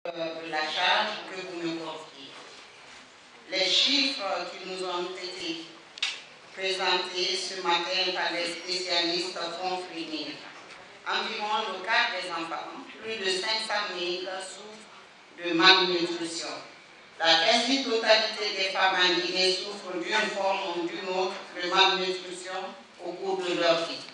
la charge que vous me confiez. Les chiffres qui nous ont été présentés ce matin par les spécialistes font frémir. Environ le quart des enfants, plus de 500 000, souffrent de malnutrition. La quasi-totalité des femmes en Guinée souffrent d'une forme ou d'une autre de malnutrition au cours de leur vie.